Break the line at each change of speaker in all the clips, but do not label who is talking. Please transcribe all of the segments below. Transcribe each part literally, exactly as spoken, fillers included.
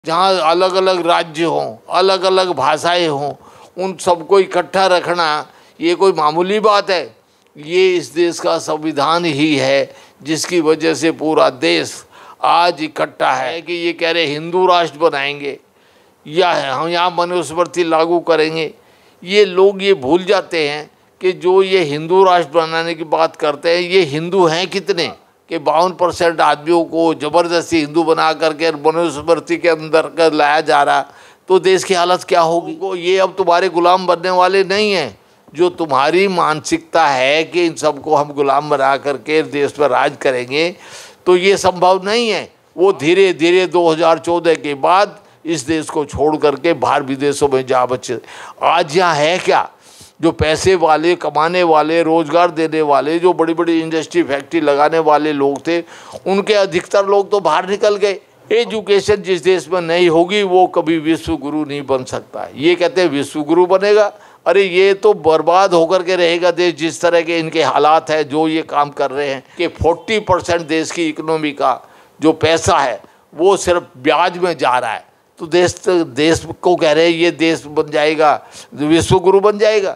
जहाँ अलग अलग राज्य हों, अलग अलग भाषाएं हों, उन सबको इकट्ठा रखना ये कोई मामूली बात है? ये इस देश का संविधान ही है जिसकी वजह से पूरा देश आज इकट्ठा है। कि ये कह रहे हिंदू राष्ट्र बनाएंगे या हम यहाँ मनुस्मृति लागू करेंगे, ये लोग ये भूल जाते हैं कि जो ये हिंदू राष्ट्र बनाने की बात करते हैं, ये हिंदू हैं कितने कि बावन परसेंट आदमियों को ज़बरदस्ती हिंदू बना करके मनुस्मृति के अंदर कर लाया जा रहा, तो देश की हालत क्या होगी? ये अब तुम्हारे गुलाम बनने वाले नहीं हैं। जो तुम्हारी मानसिकता है कि इन सबको हम गुलाम बना करके देश पर राज करेंगे, तो ये संभव नहीं है। वो धीरे धीरे दो हज़ार चौदह के बाद इस देश को छोड़ करके बाहर विदेशों में जा बचे। आज यहाँ है क्या? जो पैसे वाले, कमाने वाले, रोजगार देने वाले, जो बड़ी बड़ी इंडस्ट्री फैक्ट्री लगाने वाले लोग थे, उनके अधिकतर लोग तो बाहर निकल गए। एजुकेशन जिस देश में नहीं होगी वो कभी विश्व गुरु नहीं बन सकता। ये कहते हैं विश्व गुरु बनेगा, अरे ये तो बर्बाद होकर के रहेगा देश। जिस तरह के इनके हालात है, जो ये काम कर रहे हैं कि चालीस परसेंट देश की इकोनॉमी का जो पैसा है वो सिर्फ ब्याज में जा रहा है, तो देश देश को कह रहे हैं ये देश बन जाएगा, विश्व गुरु बन जाएगा।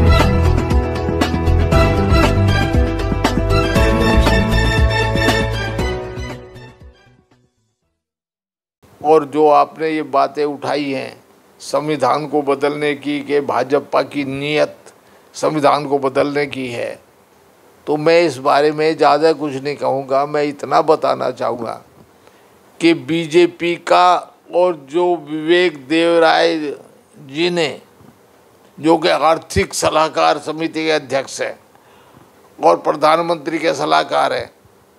और जो आपने ये बातें उठाई हैं संविधान को बदलने की, कि भाजपा की नीयत संविधान को बदलने की है, तो मैं इस बारे में ज़्यादा कुछ नहीं कहूँगा। मैं इतना बताना चाहूँगा कि बीजेपी का और जो विवेक देवराय जी ने, जो कि आर्थिक सलाहकार समिति के अध्यक्ष हैं और प्रधानमंत्री के सलाहकार हैं,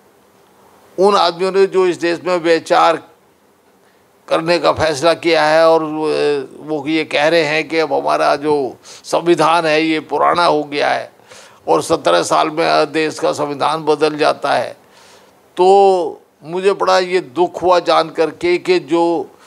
उन आदमियों ने जो इस देश में विचार करने का फैसला किया है और वो ये कह रहे हैं कि अब हमारा जो संविधान है ये पुराना हो गया है और सत्रह साल में देश का संविधान बदल जाता है, तो मुझे बड़ा ये दुख हुआ जान करके कि जो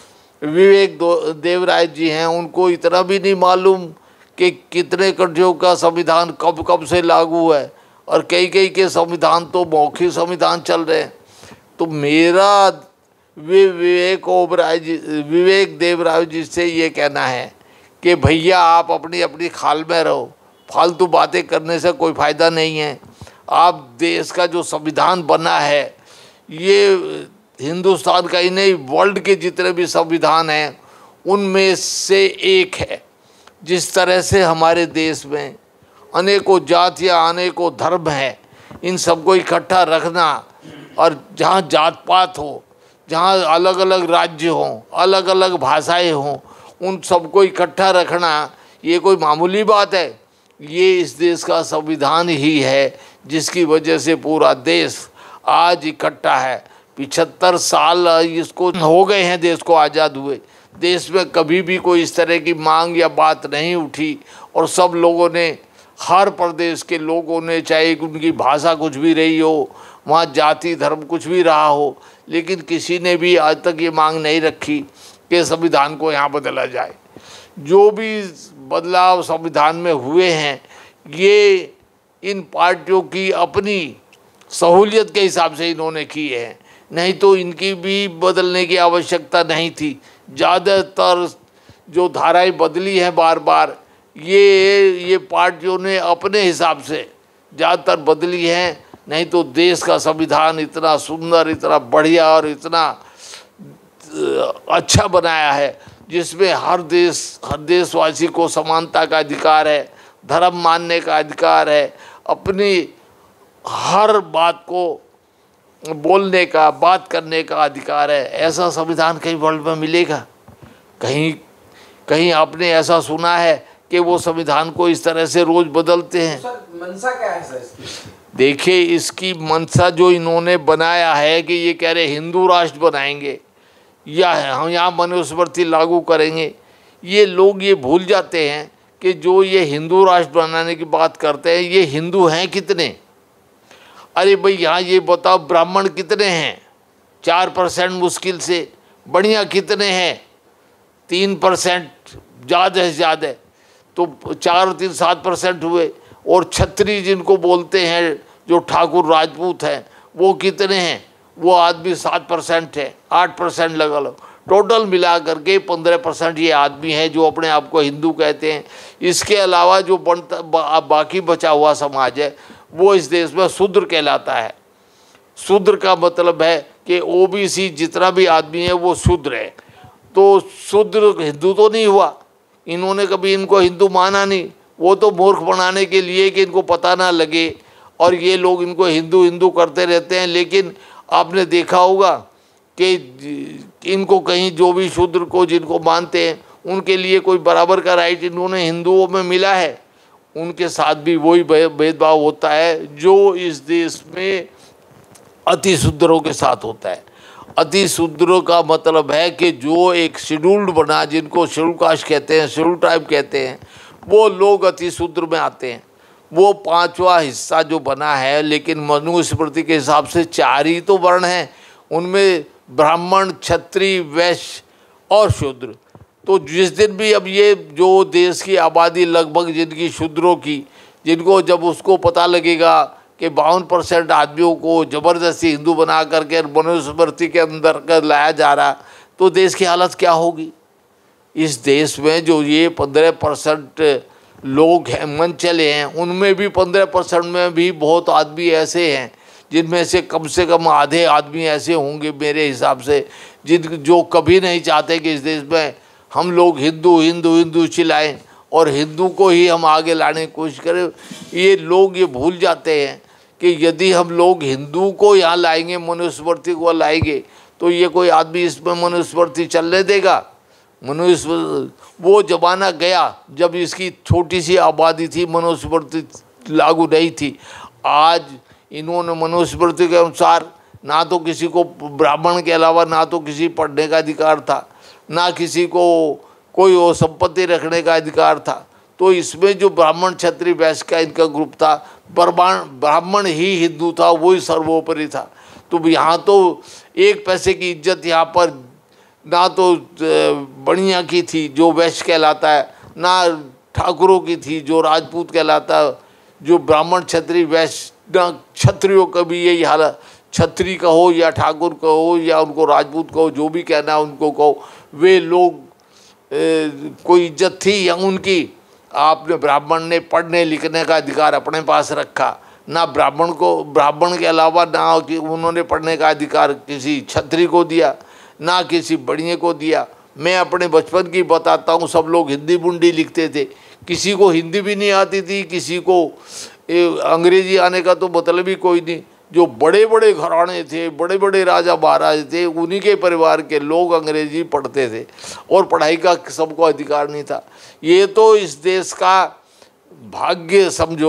विवेक देवराय जी हैं उनको इतना भी नहीं मालूम कि कितने कंट्रियों का संविधान कब कब से लागू है, और कई कई के संविधान तो मौखिक संविधान चल रहे हैं। तो मेरा वे विवेक ओबराय जी विवेक देवराय जी से ये कहना है कि भैया आप अपनी अपनी खाल में रहो, फालतू बातें करने से कोई फ़ायदा नहीं है। आप देश का जो संविधान बना है ये हिंदुस्तान का ही नहीं, वर्ल्ड के जितने भी संविधान हैं उनमें से एक है। जिस तरह से हमारे देश में अनेकों जातियाँ, अनेकों धर्म हैं, इन सबको इकट्ठा रखना, और जहाँ जात पात हो, जहाँ अलग अलग राज्य हों, अलग अलग भाषाएं हों, उन सबको इकट्ठा रखना ये कोई मामूली बात है? ये इस देश का संविधान ही है जिसकी वजह से पूरा देश आज इकट्ठा है। पिछहत्तर साल इसको हो गए हैं देश को आज़ाद हुए। देश में कभी भी कोई इस तरह की मांग या बात नहीं उठी, और सब लोगों ने, हर प्रदेश के लोगों ने, चाहे उनकी भाषा कुछ भी रही हो, वहाँ जाति धर्म कुछ भी रहा हो, लेकिन किसी ने भी आज तक ये मांग नहीं रखी कि संविधान को यहाँ बदला जाए। जो भी बदलाव संविधान में हुए हैं ये इन पार्टियों की अपनी सहूलियत के हिसाब से इन्होंने किए हैं, नहीं तो इनकी भी बदलने की आवश्यकता नहीं थी। ज़्यादातर जो धाराएं बदली हैं बार बार, ये ये पार्टियों ने अपने हिसाब से ज़्यादातर बदली हैं, नहीं तो देश का संविधान इतना सुंदर, इतना बढ़िया और इतना अच्छा बनाया है जिसमें हर देश हर देशवासी को समानता का अधिकार है, धर्म मानने का अधिकार है, अपनी हर बात को बोलने का, बात करने का अधिकार है। ऐसा संविधान कहीं वर्ल्ड में मिलेगा? कहीं कहीं आपने ऐसा सुना है कि वो संविधान को इस तरह से रोज़ बदलते हैं?
सर, मंशा क्या है सर इसकी?
देखिए, इसकी मंशा जो इन्होंने बनाया है कि ये कह रहे हिंदू राष्ट्र बनाएंगे या हम यहाँ मनुस्मृति लागू करेंगे, ये लोग ये भूल जाते हैं कि जो ये हिंदू राष्ट्र बनाने की बात करते हैं, ये हिंदू हैं कितने? अरे भाई यहाँ ये बताओ ब्राह्मण कितने हैं? चार परसेंट मुश्किल से। बढ़िया कितने हैं? तीन परसेंट ज़्यादा से ज़्यादा, तो चार और तीन सात परसेंट हुए। और छत्री जिनको बोलते हैं, जो ठाकुर राजपूत हैं, वो कितने हैं? वो आदमी सात परसेंट है, आठ परसेंट लगा लो। टोटल मिला करके पंद्रह परसेंट ये आदमी है जो अपने आप को हिंदू कहते हैं। इसके अलावा जो बनता बा, बाकी बचा हुआ समाज है वो इस देश में शूद्र कहलाता है। शूद्र का मतलब है कि ओबीसी जितना भी आदमी है वो शूद्र है। तो शूद्र हिंदू तो नहीं हुआ, इन्होंने कभी इनको हिंदू माना नहीं, वो तो मूर्ख बनाने के लिए कि इनको पता ना लगे, और ये लोग इनको हिंदू हिंदू करते रहते हैं। लेकिन आपने देखा होगा कि इनको कहीं जो भी शूद्र को जिनको मानते हैं उनके लिए कोई बराबर का राइट इन्होंने हिंदुओं में मिला है। उनके साथ भी वही भेदभाव होता है जो इस देश में अति शूद्रों के साथ होता है। अति शूद्रों का मतलब है कि जो एक शेड्यूल्ड बना, जिनको शेड्यूल कास्ट कहते हैं, शेड्यूल ट्राइब कहते हैं, वो लोग अति शूद्र में आते हैं। वो पांचवा हिस्सा जो बना है, लेकिन मनुस्मृति के हिसाब से चार ही तो वर्ण हैं, उनमें ब्राह्मण, क्षत्रिय, वैश्य और शूद्र। तो जिस दिन भी अब ये जो देश की आबादी लगभग जिनकी शूद्रों की, जिनको जब उसको पता लगेगा कि बावन परसेंट आदमियों को ज़बरदस्ती हिंदू बना करके मनुस्मृति के अंदर कर लाया जा रहा, तो देश की हालत क्या होगी। इस देश में जो ये पंद्रह परसेंट लोग हैं मन चले हैं, उनमें भी पंद्रह परसेंट में भी बहुत आदमी ऐसे हैं जिनमें से कम से कम आधे आदमी ऐसे होंगे मेरे हिसाब से जिन जो कभी नहीं चाहते कि इस देश में हम लोग हिंदू हिंदू हिंदू चिल्लाएं और हिंदू को ही हम आगे लाने की कोशिश करें। ये लोग ये भूल जाते हैं कि यदि हम लोग हिंदू को यहाँ लाएंगे, मनुस्मृति को लाएंगे, तो ये कोई आदमी इसमें मनुस्मृति चलने देगा। मनुस्मृति वो जमाना गया जब इसकी छोटी सी आबादी थी, मनुस्मृति लागू नहीं थी। आज इन्होंने मनुस्मृति के अनुसार ना तो किसी को ब्राह्मण के अलावा ना तो किसी पढ़ने का अधिकार था, ना किसी को कोई वो संपत्ति रखने का अधिकार था। तो इसमें जो ब्राह्मण, क्षत्रिय, वैश्य का इनका ग्रुप था, ब्राह्मण ब्राह्मण ही हिंदू था, वही सर्वोपरि था। तो यहाँ तो एक पैसे की इज्जत यहाँ पर ना तो बनिया की थी जो वैश्य कहलाता है, ना ठाकुरों की थी जो राजपूत कहलाता है। जो ब्राह्मण, क्षत्रिय, वैश्य, ना क्षत्रियों का भी यही हालत, क्षत्रिय कहो या ठाकुर कहो या उनको राजपूत कहो, जो भी कहना है उनको कहो, वे लोग ए, कोई इज्जत थी या उनकी। आपने ब्राह्मण ने पढ़ने लिखने का अधिकार अपने पास रखा, ना ब्राह्मण को, ब्राह्मण के अलावा ना कि उन्होंने पढ़ने का अधिकार किसी क्षत्रिय को दिया, ना किसी बढ़िया को दिया। मैं अपने बचपन की बताता हूँ, सब लोग हिंदी बुंडी लिखते थे, किसी को हिंदी भी नहीं आती थी, किसी को अंग्रेजी आने का तो मतलब ही कोई नहीं। जो बड़े बड़े घराने थे, बड़े बड़े राजा महाराज थे, उन्हीं के परिवार के लोग अंग्रेजी पढ़ते थे और पढ़ाई का सबको अधिकार नहीं था। ये तो इस देश का भाग्य समझो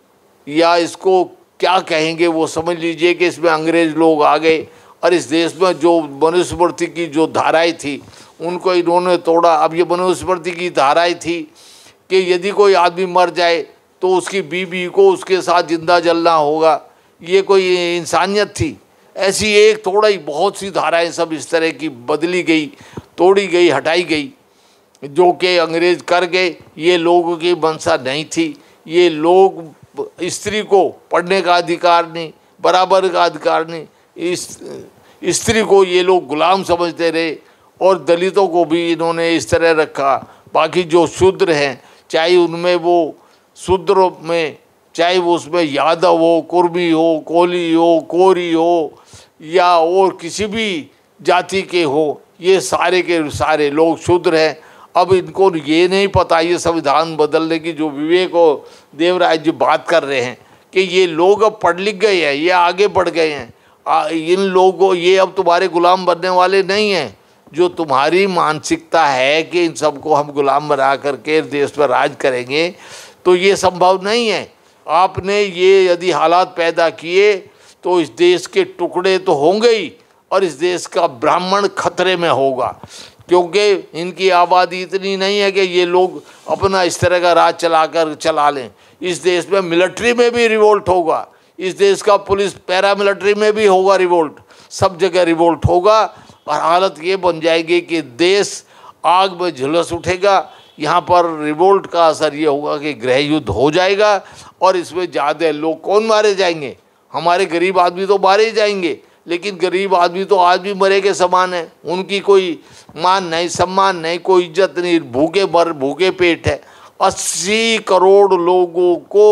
या इसको क्या कहेंगे वो समझ लीजिए कि इसमें अंग्रेज लोग आ गए और इस देश में जो मनुस्मृति की जो धाराएं थी उनको इन्होंने तोड़ा। अब ये मनुस्मृति की धाराएं थी कि यदि कोई आदमी मर जाए तो उसकी बीवी को उसके साथ जिंदा जलना होगा, ये कोई इंसानियत थी? ऐसी एक थोड़ा ही बहुत सी धाराएं सब इस तरह की बदली गई, तोड़ी गई, हटाई गई, जो कि अंग्रेज कर गए। ये लोगों की मंशा नहीं थी। ये लोग स्त्री को पढ़ने का अधिकार नहीं, बराबर का अधिकार नहीं, इस स्त्री को ये लोग गुलाम समझते रहे और दलितों को भी इन्होंने इस तरह रखा। बाकी जो शूद्र हैं, चाहे उनमें वो शूद्र में चाहे वो उसमें यादव हो, कुर्मी हो, कोली हो, कोरी हो या और किसी भी जाति के हो, ये सारे के सारे लोग शूद्र हैं। अब इनको ये नहीं पता, ये संविधान बदलने की जो विवेक और देवराय जी बात कर रहे हैं कि ये लोग अब पढ़ लिख गए हैं, ये आगे बढ़ गए हैं। आ, इन लोगों ये अब तुम्हारे गुलाम बनने वाले नहीं हैं। जो तुम्हारी मानसिकता है कि इन सबको हम गुलाम बना करके देश पर राज करेंगे, तो ये संभव नहीं है। आपने ये यदि हालात पैदा किए तो इस देश के टुकड़े तो होंगे ही और इस देश का ब्राह्मण खतरे में होगा, क्योंकि इनकी आबादी इतनी नहीं है कि ये लोग अपना इस तरह का राज चला कर चला लें। इस देश में मिलिट्री में भी रिवोल्ट होगा, इस देश का पुलिस पैरा मिलिट्री में भी होगा रिवोल्ट, सब जगह रिवोल्ट होगा और हालत ये बन जाएगी कि देश आग में झुलस उठेगा। यहाँ पर रिवोल्ट का असर ये होगा कि गृह युद्ध हो जाएगा और इसमें ज़्यादा लोग कौन मारे जाएंगे? हमारे गरीब आदमी तो मारे ही जाएंगे, लेकिन गरीब आदमी तो आज भी मरे के समान है। उनकी कोई मान नहीं, सम्मान नहीं, कोई इज्जत नहीं, भूखे मर भूखे पेट है। अस्सी करोड़ लोगों को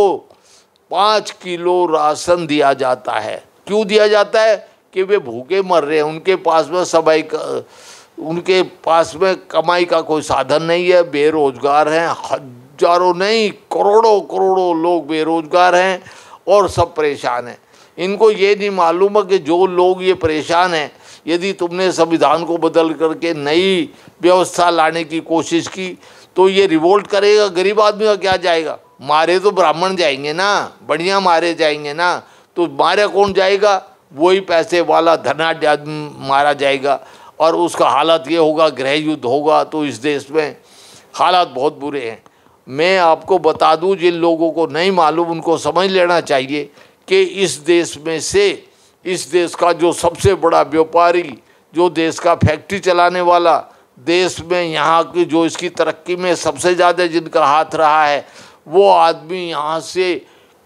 पाँच किलो राशन दिया जाता है। क्यों दिया जाता है? कि वे भूखे मर रहे हैं, उनके पास में सबाई का, उनके पास में कमाई का कोई साधन नहीं है, बेरोजगार हैं। हजारों नहीं करोड़ों करोड़ों लोग बेरोजगार हैं और सब परेशान हैं। इनको ये नहीं मालूम है कि जो लोग ये परेशान हैं, यदि तुमने संविधान को बदल करके नई व्यवस्था लाने की कोशिश की तो ये रिवोल्ट करेगा। गरीब आदमी का क्या जाएगा? मारे तो ब्राह्मण जाएंगे ना, बढ़िया मारे जाएंगे ना। तो मारे कौन जाएगा? वही पैसे वाला धनाढ्य आदमी मारा जाएगा और उसका हालत ये होगा, गृह युद्ध होगा। तो इस देश में हालात बहुत बुरे हैं। मैं आपको बता दूं, जिन लोगों को नहीं मालूम उनको समझ लेना चाहिए कि इस देश में से, इस देश का जो सबसे बड़ा व्यापारी, जो देश का फैक्ट्री चलाने वाला, देश में यहाँ की जो इसकी तरक्की में सबसे ज़्यादा जिनका हाथ रहा है, वो आदमी यहाँ से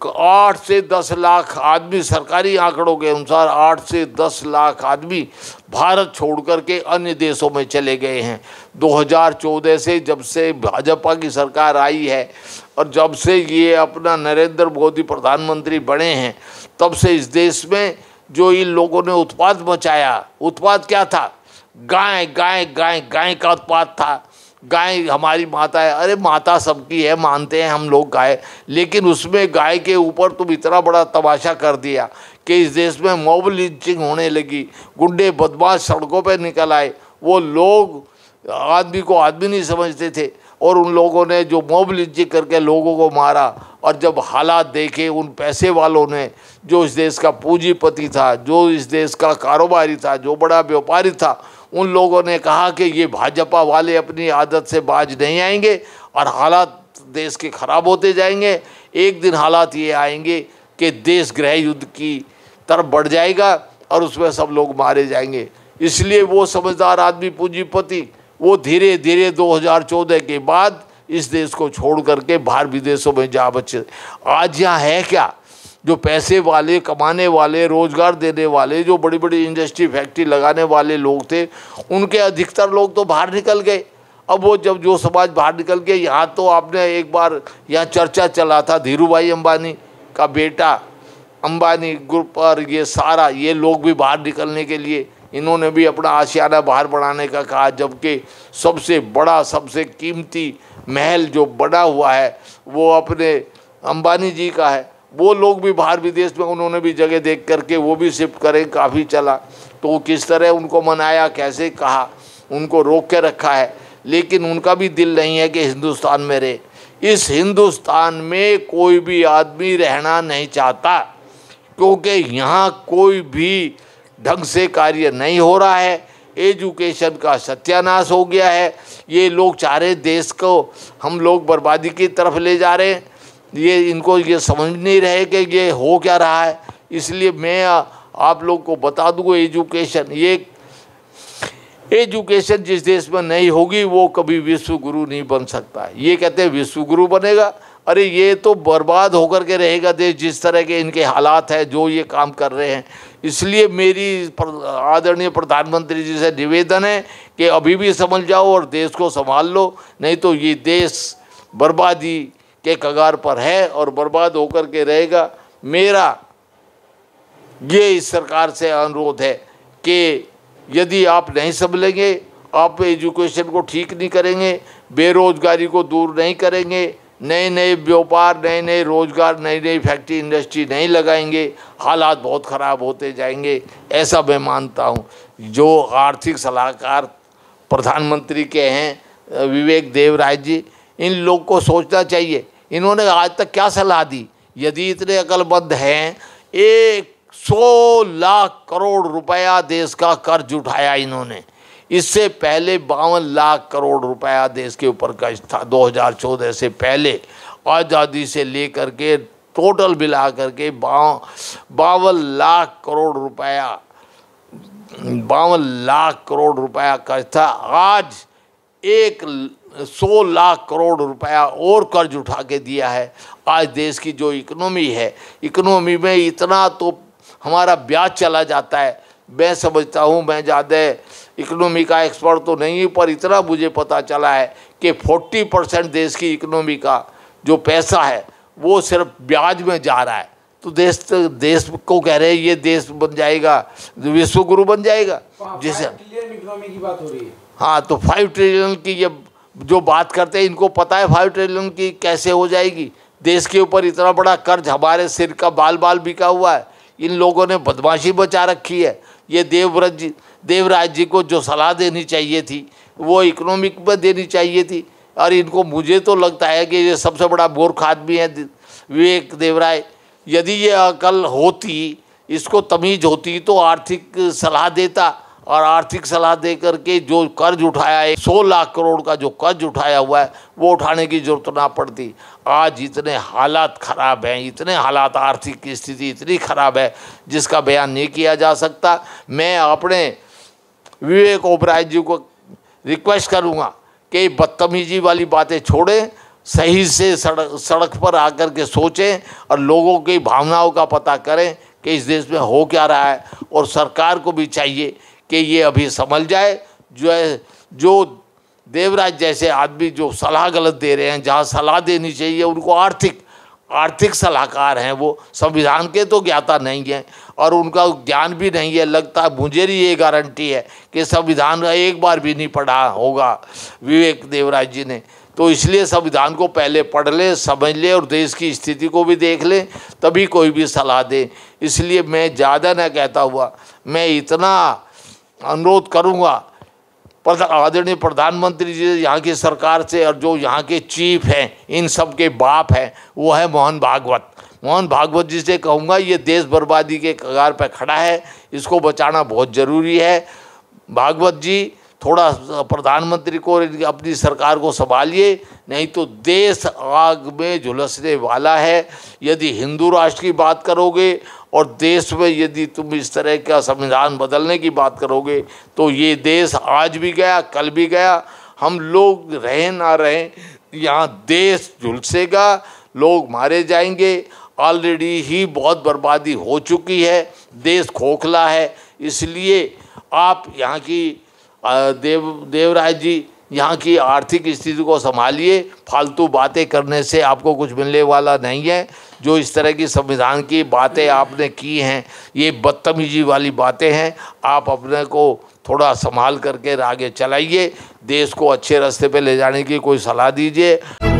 आठ से दस लाख आदमी, सरकारी आंकड़ों के अनुसार आठ से दस लाख आदमी भारत छोड़ करके अन्य देशों में चले गए हैं। दो हज़ार चौदह से जब से भाजपा की सरकार आई है और जब से ये अपना नरेंद्र मोदी प्रधानमंत्री बने हैं, तब से इस देश में जो इन लोगों ने उत्पाद मचाया, उत्पाद क्या था? गाय गाय गाय गाय का उत्पाद था। गाय हमारी माता है। अरे माता सबकी है, मानते हैं हम लोग गाय, लेकिन उसमें गाय के ऊपर तुम इतना बड़ा तमाशा कर दिया कि इस देश में मॉब लिंचिंग होने लगी। गुंडे बदमाश सड़कों पर निकल आए। वो लोग आदमी को आदमी नहीं समझते थे और उन लोगों ने जो मॉब लिंचिंग करके लोगों को मारा। और जब हालात देखे उन पैसे वालों ने, जो इस देश का पूंजीपति था, जो इस देश का कारोबारी था, जो बड़ा व्यापारी था, उन लोगों ने कहा कि ये भाजपा वाले अपनी आदत से बाज नहीं आएंगे और हालात देश के ख़राब होते जाएंगे। एक दिन हालात ये आएंगे कि देश गृह युद्ध की तरफ बढ़ जाएगा और उसमें सब लोग मारे जाएंगे। इसलिए वो समझदार आदमी, पूंजीपति, वो धीरे धीरे दो हज़ार चौदह के बाद इस देश को छोड़ करके बाहर विदेशों में जा बचे। आज यहाँ है क्या? जो पैसे वाले, कमाने वाले, रोजगार देने वाले, जो बड़ी बड़ी इंडस्ट्री फैक्ट्री लगाने वाले लोग थे, उनके अधिकतर लोग तो बाहर निकल गए। अब वो जब जो समाज बाहर निकल गए, यहाँ तो आपने एक बार यहाँ चर्चा चला था धीरू भाई अंबानी का बेटा, अंबानी ग्रुप और ये सारा ये लोग भी बाहर निकलने के लिए इन्होंने भी अपना आशियाना बाहर बढ़ाने का कहा। जबकि सबसे बड़ा, सबसे कीमती महल जो बना हुआ है वो अपने अंबानी जी का है। वो लोग भी बाहर विदेश में उन्होंने भी जगह देख करके वो भी शिफ्ट करें, काफ़ी चला। तो किस तरह उनको मनाया, कैसे कहा, उनको रोक के रखा है। लेकिन उनका भी दिल नहीं है कि हिंदुस्तान में रहे। इस हिंदुस्तान में कोई भी आदमी रहना नहीं चाहता, क्योंकि यहाँ कोई भी ढंग से कार्य नहीं हो रहा है। एजुकेशन का सत्यानाश हो गया है। ये लोग चाह रहे देश को हम लोग बर्बादी की तरफ ले जा रहे हैं। ये इनको ये समझ नहीं रहे कि ये हो क्या रहा है। इसलिए मैं आप लोग को बता दूँ, एजुकेशन, ये एजुकेशन जिस देश में नहीं होगी वो कभी विश्व गुरु नहीं बन सकता। ये कहते हैं विश्व गुरु बनेगा, अरे ये तो बर्बाद होकर के रहेगा देश, जिस तरह के इनके हालात हैं, जो ये काम कर रहे हैं। इसलिए मेरी आदरणीय प्रधानमंत्री जी से निवेदन है कि अभी भी समझ जाओ और देश को संभाल लो, नहीं तो ये देश बर्बादी के कगार पर है और बर्बाद होकर के रहेगा। मेरा ये इस सरकार से अनुरोध है कि यदि आप नहीं संभलेंगे, आप एजुकेशन को ठीक नहीं करेंगे, बेरोजगारी को दूर नहीं करेंगे, नए नए व्यापार, नए नए रोजगार, नई नई फैक्ट्री इंडस्ट्री नहीं लगाएंगे, हालात बहुत ख़राब होते जाएंगे, ऐसा मैं मानता हूँ। जो आर्थिक सलाहकार प्रधानमंत्री के हैं विवेक देवराय जी, इन लोग को सोचना चाहिए। इन्होंने आज तक क्या सलाह दी? यदि इतने अक्लमंद हैं, एक सौ लाख करोड़ रुपया देश का कर्ज उठाया इन्होंने। इससे पहले बावन लाख करोड़ रुपया देश के ऊपर कर्ज था। दो हज़ार चौदह से पहले आज़ादी से लेकर के टोटल मिला करके बावन लाख करोड़ रुपया बावन लाख करोड़ रुपया कर्ज था। आज एक सौ लाख करोड़ रुपया और कर्ज उठा के दिया है। आज देश की जो इकोनॉमी है, इकोनॉमी में इतना तो हमारा ब्याज चला जाता है, मैं समझता हूँ, मैं ज़्यादा इकोनॉमी का एक्सपर्ट तो नहीं हूँ, पर इतना मुझे पता चला है कि चालीस परसेंट देश की इकोनॉमी का जो पैसा है वो सिर्फ ब्याज में जा रहा है। तो देश देश को कह रहे हैं ये देश बन जाएगा, विश्व गुरु बन जाएगा जिसे
इकोनॉमी की बात हो रही है।
हाँ, तो फाइव ट्रिलियन की ये जो बात करते हैं, इनको पता है फाइव ट्रिलियन की कैसे हो जाएगी। देश के ऊपर इतना बड़ा कर्ज हमारे सिर का बाल बाल बिका हुआ है। इन लोगों ने बदमाशी बचा रखी है। ये देवव्रत जी देवराज जी को जो सलाह देनी चाहिए थी वो इकोनॉमिक में देनी चाहिए थी, और इनको मुझे तो लगता है कि ये सबसे बड़ा मूर्ख आदमी है विवेक देवराय। यदि ये अकल होती, इसको तमीज़ होती, तो आर्थिक सलाह देता, और आर्थिक सलाह दे करके जो कर्ज उठाया है, सौ लाख करोड़ का जो कर्ज उठाया हुआ है वो उठाने की जरूरत ना पड़ती। आज इतने हालात ख़राब हैं, इतने हालात, आर्थिक की स्थिति इतनी ख़राब है जिसका बयान नहीं किया जा सकता। मैं अपने विवेक ओबराय जी को रिक्वेस्ट करूँगा कि बदतमीजी वाली बातें छोड़ें, सही से सड़क सड़क पर आकर के सोचें और लोगों की भावनाओं का पता करें कि इस देश में हो क्या रहा है। और सरकार को भी चाहिए कि ये अभी समझ जाए, जो है जो देवराज जैसे आदमी जो सलाह गलत दे रहे हैं, जहाँ सलाह देनी चाहिए उनको आर्थिक आर्थिक सलाहकार हैं, वो संविधान के तो ज्ञाता नहीं हैं और उनका ज्ञान भी नहीं है। लगता है मुझे ही ये गारंटी है कि संविधान एक बार भी नहीं पढ़ा होगा विवेक देवराज जी ने। तो इसलिए संविधान को पहले पढ़ ले, समझ ले और देश की स्थिति को भी देख ले, तभी कोई भी सलाह दे। इसलिए मैं ज़्यादा न कहता हुआ मैं इतना अनुरोध करूँगा आदरणीय प्रधानमंत्री जी, यहाँ की सरकार से, और जो यहाँ के चीफ हैं, इन सब के बाप हैं, वो है मोहन भागवत। मोहन भागवत जी से कहूँगा ये देश बर्बादी के कगार पर खड़ा है, इसको बचाना बहुत ज़रूरी है। भागवत जी थोड़ा प्रधानमंत्री को, अपनी सरकार को संभालिए, नहीं तो देश आग में झुलसने वाला है। यदि हिंदू राष्ट्र की बात करोगे और देश में यदि तुम इस तरह का संविधान बदलने की बात करोगे तो ये देश आज भी गया, कल भी गया। हम लोग रहे ना रहें, यहाँ देश झुलसेगा, लोग मारे जाएंगे। ऑलरेडी ही बहुत बर्बादी हो चुकी है, देश खोखला है। इसलिए आप यहाँ की देव देवराज जी यहाँ की आर्थिक स्थिति को संभालिए। फालतू बातें करने से आपको कुछ मिलने वाला नहीं है। जो इस तरह की संविधान की बातें आपने की हैं, ये बदतमीजी वाली बातें हैं। आप अपने को थोड़ा संभाल करके आगे चलाइए, देश को अच्छे रास्ते पे ले जाने की कोई सलाह दीजिए।